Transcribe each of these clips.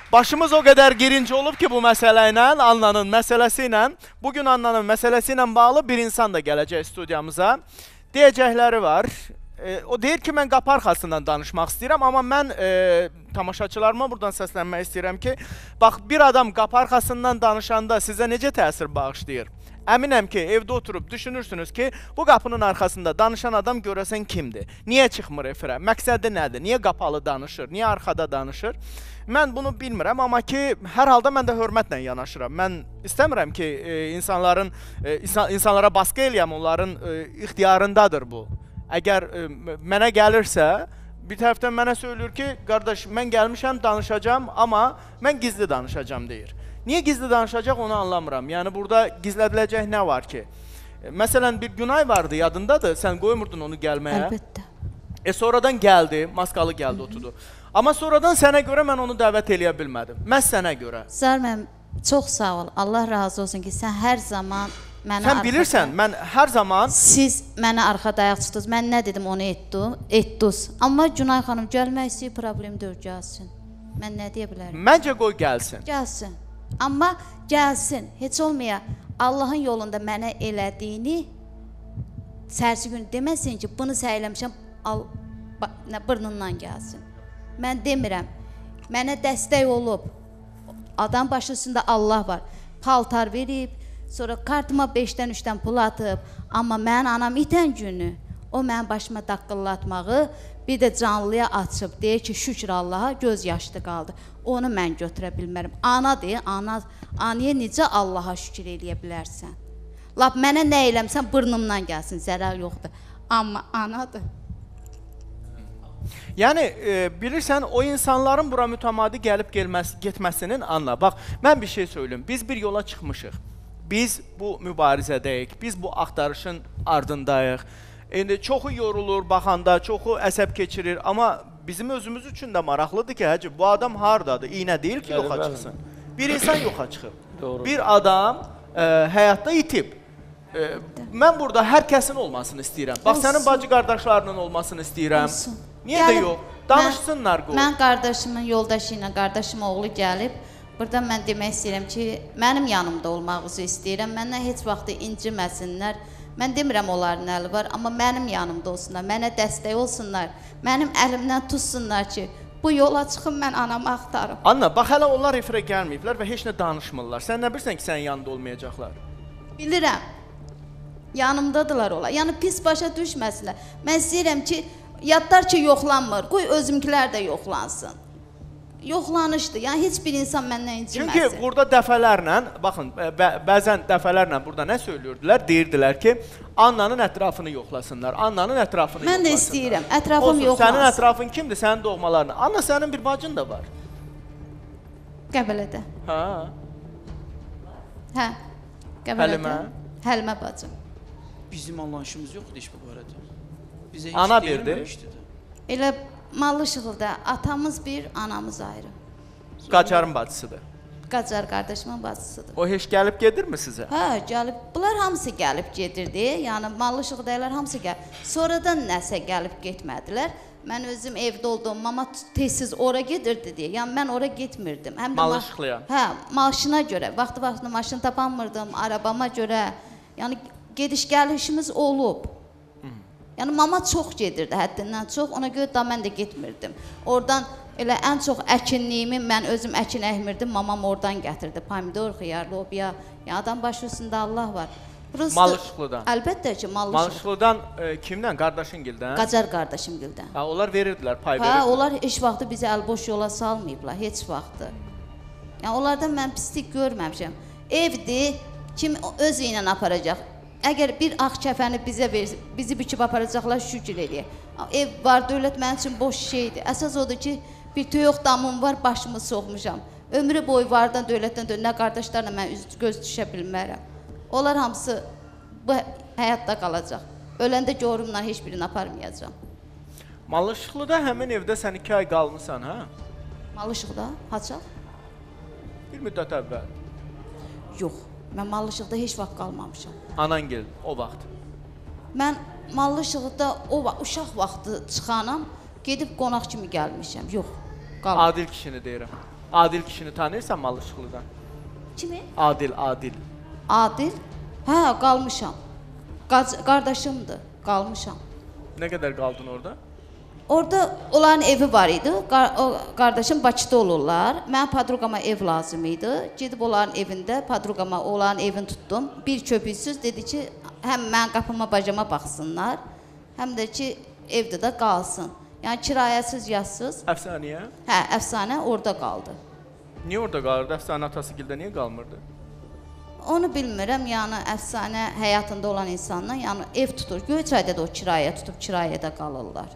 Başımız o qədər girinci olub ki bu məsələ ilə, Annanın məsələsi ilə. Bugün Annanın məsələsi ilə bağlı bir insan da gələcək studiyamıza. Deyəcəkləri var. O deyir ki, mən qapı arxasından danışmaq istəyirəm, amma mən tamaşaçılarıma buradan səslənmək istəyirəm ki, bax, bir adam qapı arxasından danışanda sizə necə təsir bağışlayır? Əminəm ki, evdə oturub düşünürsünüz ki, bu qapının arxasında danışan adam görəsən kimdir? Niyə çıxmır efirə? Məqsədi nədir? Niyə qapalı danışır? Niyə arxada danışır? Mən bunu bilmirəm, amma ki, hər halda mən də hörmətlə yanaşıram. Mən istəmirəm ki, insanlara baskı eləyəm, onların ixtiyarındadır bu. Əgər mənə gəlirsə, bir tərəfdən mənə söylür ki, qardaş, mən gəlmişəm, danışacağam, amma mən gizli danışacağam, deyir. Niyə gizli danışacaq, onu anlamıram. Yəni, burada gizlədiləcək nə var ki? Məsələn, bir Günay vardı, yadındadır, sən qoymurdun onu gəlməyə. Əlbəttə. Sonradan gəldi, maskalı gəldi, oturdu. Amma sonradan sənə görə mən onu dəvət eləyə bilmədim. Məhz sənə görə. Zar, mən çox sağ ol. Allah razı olsun ki, sən hər zaman mənə sən bilirsən, mən hər zaman... Siz mənə arxada ayaq tutdunuz. Mən nə dedim, onu etdiniz. Amma Günay xanım gəlmək istəyir, problem deyil, gəlsin. Mən nə deyə bilərəm? Məncə qoy gəlsin. Gəlsin. Amma gəlsin. Heç olmaya Allahın yolunda mənə elədiyini sərsi gün deməsin ki, bunu səyləmişəm, burnundan gəlsin. Mən demirəm, mənə dəstək olub, adam başı üstündə Allah var, paltar verib, sonra kartıma 5-dən 3-dən pul atıb, amma mən anam itən günü, o mənim başıma daqqıllatmağı, bir də canlıya açıb, deyir ki, şükür Allaha, göz yaşlı qaldı. Onu mən götürə bilmərəm. Anadır, anaya necə Allaha şükür eləyə bilərsən? Lap mənə nə eləmsən, burnumdan gəlsin, zərər yoxdur. Amma anadır. Yəni, bilirsən, o insanların bura mütəmadi gəlib getməsinin Anna. Bax, mən bir şey söyleyeyim. Biz bir yola çıxmışıq. Biz bu mübarizədəyik. Biz bu axtarışın ardındayıq. Çoxu yorulur, baxanda, çoxu əsəb keçirir. Amma bizim özümüz üçün də maraqlıdır ki, həcə, bu adam hardadır? İynə deyil ki, yoxa çıxsın. Bir insan yoxa çıxıb. Bir adam həyatda itib. Mən burada hər kəsin olmasını istəyirəm. Bax, sənin bacı qardaşlarının olmasını istəyirəm. Niyə də yox? Danışsınlar qoy. Mən qardaşımın yoldaşı ilə, qardaşım oğlu gəlib. Burada mən demək istəyirəm ki, mənim yanımda olmağınızı istəyirəm. Məndən heç vaxt inciməsinlər. Mən demirəm onların əli var, amma mənim yanımda olsunlar, mənə dəstək olsunlar. Mənim əlimdən tutsunlar ki, bu yola çıxın, mən anamı axtarım. Anna, bax, hələ onlar efirə gəlməyiblər və heç nə danışmırlar. Sən nə bilirsən ki, sənin yanında olmayacaqlar? Bilirəm. Yanımdadılar olar. Yəni, pis başa düşməsinlər. Mən istəyirəm ki, yadlar ki, yoxlanmır. Qoy özümkilər də yoxlansın. Yoxlanışdır. Yəni, heç bir insan məndən inciməsin. Çünki burada dəfələrlə, baxın, bəzən dəfələrlə burada nə söylürdülər? Deyirdilər ki, Annanın ətrafını yoxlasınlar. Annanın ətrafını yoxlasınlar. Mən də istəyirəm. Ətrafım yoxlansın. Sənin ətrafın kimdir? Sənin doğmalarını. Anna, sənin bir bacın da var. Qəbələdə. Hə. Hə. Qəbələdə. Həlimə. Həlimə bacım. Bizim anlayışımız yoxdur heç bu barədə. Bizə Ana heç deyilməmişdir də. Elə Malışıqlıda atamız bir, anamız ayrı. Qacarın bacısıdır. Qacar qardaşımın bacısıdır. O heç gəlib gedirmi sizə? Hə, gəlib. Bunlar hamısı gəlib gedirdi. Yəni Malışıqdalar hamısı gəlib. Sonradan nəsə gəlib getmədilər. Mən özüm evdə oldum, mama tez-tez ora gedirdi deyə. Yəni mən ora getmirdim. Həm də Malışıqlıya. Hə, maşına görə. Vaxtı-vaxtında maşın tapanmırdım, arabama görə. Yəni gediş-gəlişimiz olub. Yəni mama çox gedirdi, həddindən çox. Ona görə da mən də getmirdim. Oradan elə ən çox əkinliyimi mən özüm əkin əkmirdim. Mamam oradan gətirdi. Pomidor, xiyar, lobiya. Yəni adam başı üstündə Allah var. Malışıqlıdan. Əlbəttə ki, Malışıqlı. Malışıqlıdan kimdən? Qardaşıngildən? Qacar qardaşımgildən. Ha, onlar verirdilər, pay verirdilər. Hə, onlar heç vaxtı bizi əlboş yola salmayıblar, heç vaxtı. Yəni onlardan mən pislik görməmişəm. Evdir, kim özü ilə aparacaq. Əgər bir ağ kəfəni bizə versin, bizi büküb aparacaqlar, şükür eləyək. Ev var, dövlət mənim üçün boş şeydir. Əsas odur ki, bir töyöq damım var, başımı soxmuşam. Ömrü boyu vardan, dövlətdən nə qardaşlarla mən göz düşə bilmərəm. Onlar hamısı bu həyatda qalacaq. Öləndə görümlə heç birini aparmayacam. Malışıqlıda həmin evdə sən 2 ay qalmısan, hə? Malışıqda? Haçaq? Bir müddət əvvəl. Yox. Mən Malışıqda heç vaxt qalmamışam. Anan gəldi o vaxt. Mən Malışıqda uşaq vaxtı çıxanam, gedib qonaq kimi gəlmişəm. Yox, qalmamışam. Adil kişini deyirəm. Adil kişini tanıyırsan Malışıqlıdan? Kimi? Adil. Adil? Hə, qalmışam. Qardaşımdır, qalmışam. Nə qədər qaldın orada? Orada onların evi var idi. O qardaşım Bakıda olurlar. Mən padruqama ev lazım idi. Gedib onların evində padruqama onların evini tutdum. Bir köpüksüz dedi ki, həm mən qapıma bacama baxsınlar, həm də ki evdə də qalsın. Yəni kirayəsiz, yazsız. Əfsanəyə? Hə, əfsanə orada qaldı. Niyə orada qalırdı? Əfsanə atası gildə niyə qalmırdı? Onu bilmirəm, yəni əfsanə həyatında olan insandan, yəni ev tutur. Göyçayda da o kirayə tutub kirayədə qalırlar.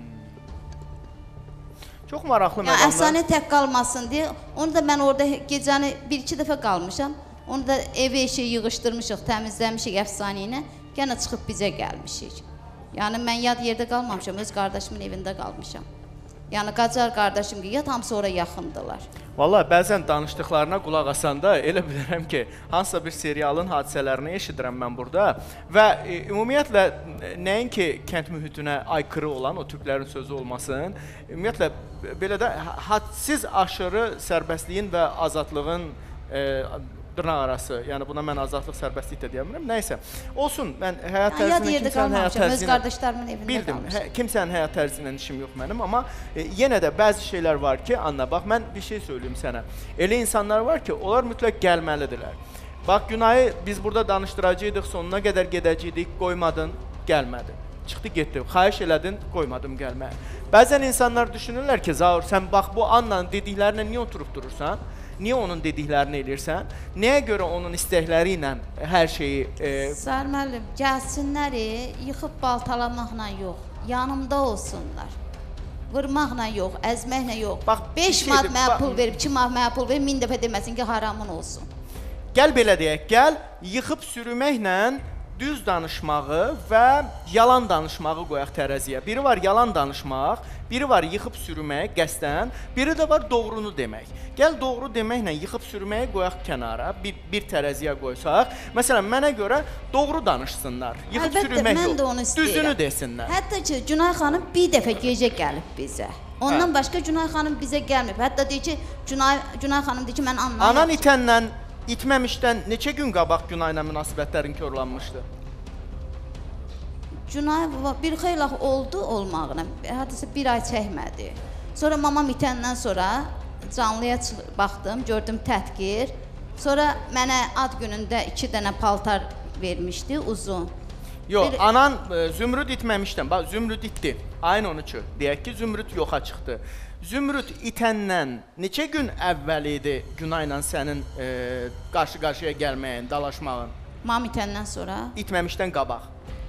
Çox maraqlı Yəni məqamlar. əfsanə tək qalmasın deyə, onu da mən orada gecəni 1-2 dəfə qalmışam. Onu da evi eşi yığışdırmışıq, təmizləmişik əfsanə ilə. Yenə çıxıb bizə gəlmişik. Yəni mən yad yerdə qalmamışam, öz qardaşımın evində qalmışam. Yəni Qacar qardaşım ki, yad hamısı ora yaxındılar. Vallahi bəzən danışdıqlarına qulaq asanda elə bilirəm ki, hansısa bir serialın hadisələrini eşidirəm mən burada və ümumiyyətlə nəinki kənd mühitinə aykırı olan o türklərin sözü olmasın, ümumiyyətlə belə də hadsiz aşırı sərbəstliyin və azadlığın dırnaq arası, yəni buna mən azadlıq, sərbəstlik də deyə bilmirəm. Nəysə, olsun, mən həyat tərzinə, kimsənin həyat tərzinə... Öz qardaşlarımın evində bildim, qalmışam. Kimsənin həyat tərzinə işim yox mənim, amma yenə də bəzi şeylər var ki, Anna, bax, mən bir şey söyləyim sənə. Elə insanlar var ki, onlar mütləq gəlməlidirlər. Bax, Günayı biz burada danışdıracaqdıq, sonuna qədər gedəcəkdik, qoymadın, gəlmədin. Çıxdı, getdi, xahiş elədin, qoymadım gəlməyə. Bəzən insanlar düşünürlər ki, Zaur, sən bax, bu Anna'nın dediklərinə niyə oturub durursan? Niyə onun dediklərini eləyirsən? Nəyə görə onun istəkləri ilə hər şeyi... Səhər müəllim, gəlsinlər, yıxıb baltalamaqla yox, yanımda olsunlar. Vurmaqla yox, əzməklə yox. Bax, 5 manat mənə pul verib, 2 manat mənə pul verib, 1000 dəfə deməsin ki, haramın olsun. Gəl belə deyək, gəl, yıxıb sürüməklə düz danışmağı və yalan danışmağı qoyaq tərəziyə. Biri var yalan danışmaq, biri var yıxıb sürmək qəsdən, biri də var doğrunu demək. Gəl doğru deməklə yıxıb sürməyi qoyaq kənara, bir tərəziyə qoysaq. Məsələn, mənə görə doğru danışsınlar, yıxıb sürmək yox, düzünü desinlər. Hətta ki, Günay xanım bir dəfə gecə gəlib bizə. Ondan başqa Günay xanım bizə gəlməyib. Hətta deyir ki, Günay xanım deyir ki, mən anlamıram. Anan itənlə İtməmişdən neçə gün qabaq Günayla münasibətlərin korlanmışdı? Günay bir xeyli oldu olmağına, hardasa bir ay çəkmədi. Sonra mamam itəndən sonra canlıya baxdım, gördüm tətqir. Sonra mənə ad günündə 2 dənə paltar vermişdi, uzun. Yox, anan Zümrüd itməmişdən, bax Zümrüd itdi, ayın 13-ü, deyək ki, Zümrüd yoxa çıxdı. Zümrüd itəndən neçə gün əvvəl idi Günayla sənin qarşı-qarşıya gəlməyin, dalaşmağın? Mam itəndən sonra? İtməmişdən qabaq.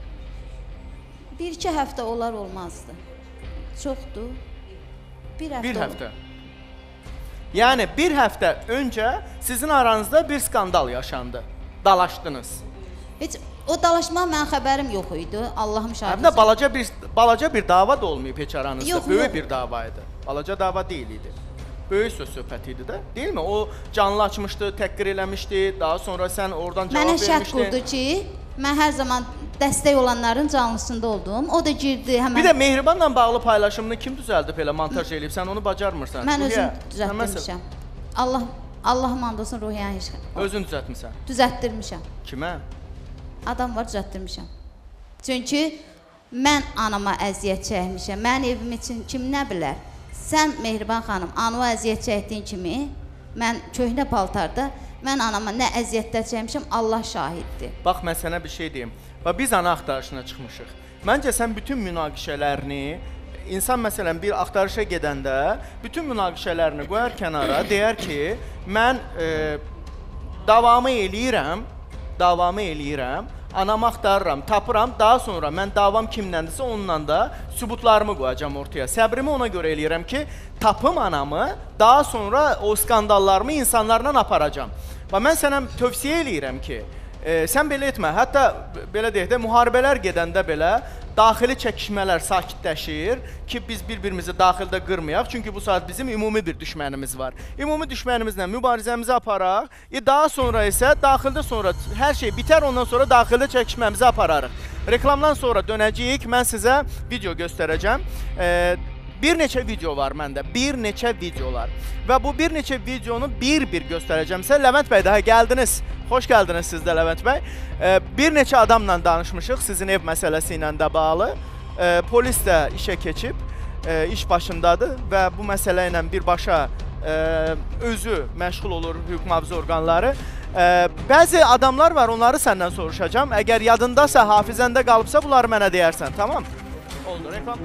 1-2 həftə olar olmazdı. Çoxdur. Bir həftə. Yəni, bir həftə öncə sizin aranızda bir skandal yaşandı, dalaşdınız. Heç o dalaşmaq mənim xəbərim yox idi, Allahım şahid. Balaca bir dava da olmayıb heç aranızda, yox, böyük bir dava idi. Balaca dava deyil idi. Böyük söz-söhbət idi də, deyilmi? O canlı açmışdı, təhqir eləmişdi, daha sonra sən oradan cavab vermişdin. Mənə şərt qurdu ki, mən hər zaman dəstək olanların canlısında oldum. O da girdi həmən... Bir də Mehribanla bağlı paylaşımını kim düzəldib elə montaj eləyib? Sən onu bacarmırsan. Mən özüm düzəltdirmişəm. Allahım and olsun Ruhiyyəni heç... Özün düzəltmirsən? Düzəltdirmişəm. Kimə? Adam var, düzəltdirmişəm. Çünki mən anama əziyyət çəkmişəm. Mən evim için kim nə bilər? Sən Mehriban xanım, anama əziyyət çəkdiyin kimi, mən köhnə paltarda, mən anama nə əziyyətlər çəkmişəm, Allah şahiddir. Bax, mən sənə bir şey deyim. Və biz ana axtarışına çıxmışıq. Məncə sən bütün münaqişələrini, insan məsələn bir axtarışa gedəndə, bütün münaqişələrini qoyar kənara, deyər ki, mən davamı eləyirəm, anamı axtarıram, tapıram, daha sonra mən davam kimləndirsə onunla da sübutlarımı qoyacam ortaya. Səbrimi ona görə eləyirəm ki, tapım anamı, daha sonra o skandallarımı insanlarla aparacam. Və mən sənə tövsiyə eləyirəm ki, sən belə etmə, hətta belə deyək də, müharibələr gedəndə belə daxili çəkişmələr sakitləşir ki, biz bir-birimizi daxildə qırmayaq, çünki bu saat bizim ümumi bir düşmənimiz var. Ümumi düşmənimizlə mübarizəmizi aparaq, daha sonra isə daxildə sonra hər şey bitər, ondan sonra daxildə çəkişməmizi apararıq. Reklamdan sonra dönəcəyik, mən sizə video göstərəcəm. Bir neçə video var məndə, bir neçə videolar. Və bu bir neçə videonu bir-bir göstərəcəm sizə. Ləvənd bəy, daha gəldiniz. Xoş gəldiniz siz də Ləvənd bəy. Bir neçə adamla danışmışıq sizin ev məsələsi ilə də bağlı. Polis də işə keçib, iş başındadır və bu məsələ ilə birbaşa özü məşğul olur hüquq mühafizə orqanları. Bəzi adamlar var, onları səndən soruşacağım. Əgər yadındasa, hafizəndə qalıbsa, bunları mənə deyərsən, tamam? Oldu, reklam.